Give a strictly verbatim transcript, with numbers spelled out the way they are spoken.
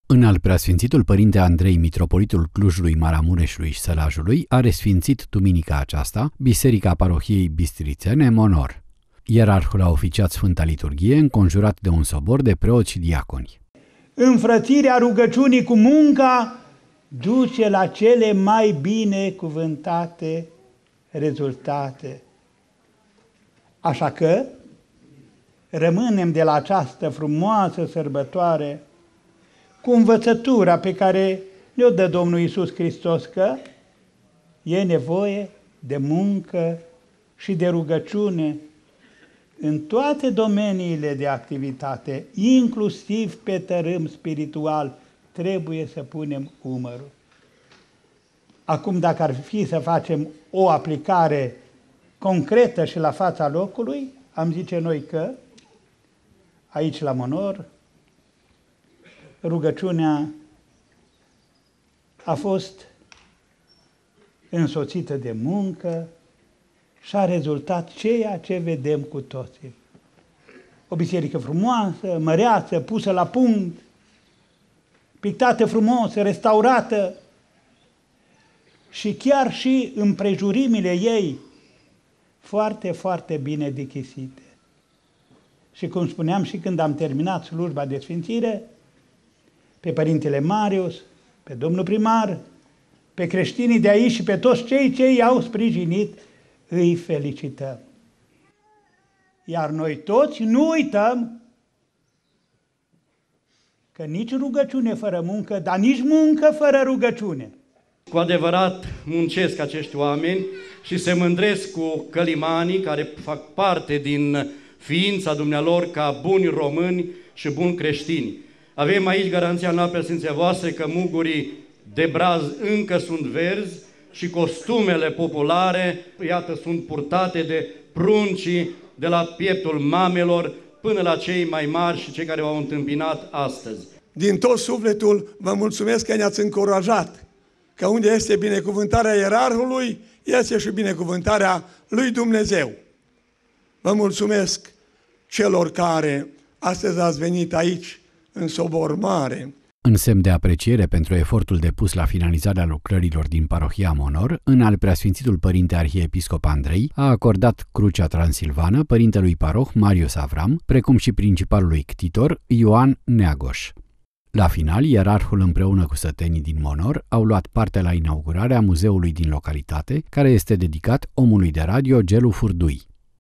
În al preasfințitul părinte Andrei, mitropolitul Clujului, Maramureșului și Sălajului, a resfințit duminica aceasta Biserica Parohiei Bistrițene Monor. Ierarhul a oficiat Sfânta Liturghie înconjurat de un sobor de preoți și diaconi. Înfrățirea rugăciunii cu munca duce la cele mai bine cuvântate rezultate. Așa că rămânem de la această frumoasă sărbătoare cu învățătura pe care ne-o dă Domnul Iisus Hristos, că e nevoie de muncă și de rugăciune în toate domeniile de activitate, inclusiv pe tărâm spiritual, trebuie să punem umărul. Acum, dacă ar fi să facem o aplicare concretă și la fața locului, am zice noi că aici la Monor rugăciunea a fost însoțită de muncă și a rezultat ceea ce vedem cu toții. O biserică frumoasă, măreață, pusă la punct, pictată frumos, restaurată și chiar și împrejurimile ei foarte, foarte bine dechisite. Și cum spuneam și când am terminat slujba de sfințire, pe Părintele Marius, pe domnul primar, pe creștinii de aici și pe toți cei ce i-au sprijinit, îi felicităm. Iar noi toți nu uităm că nici rugăciune fără muncă, dar nici muncă fără rugăciune. Cu adevărat muncesc acești oameni și se mândresc cu călimanii care fac parte din ființa dumnealor ca buni români și buni creștini. Avem aici garanția în prezența voastră că mugurii de braz încă sunt verzi și costumele populare, iată, sunt purtate de pruncii de la pieptul mamelor până la cei mai mari și cei care v-au întâmpinat astăzi. Din tot sufletul vă mulțumesc că ne-ați încurajat, că unde este binecuvântarea ierarhului, este și binecuvântarea lui Dumnezeu. Vă mulțumesc celor care astăzi ați venit aici în sobor mare. În semn de apreciere pentru efortul depus la finalizarea lucrărilor din parohia Monor, în al preasfințitul părinte arhiepiscop Andrei a acordat crucea transilvană părintelui paroh Marius Avram, precum și principalului ctitor Ioan Neagoș. La final, ierarhul împreună cu sătenii din Monor au luat parte la inaugurarea muzeului din localitate, care este dedicat omului de radio Gelu Furdui.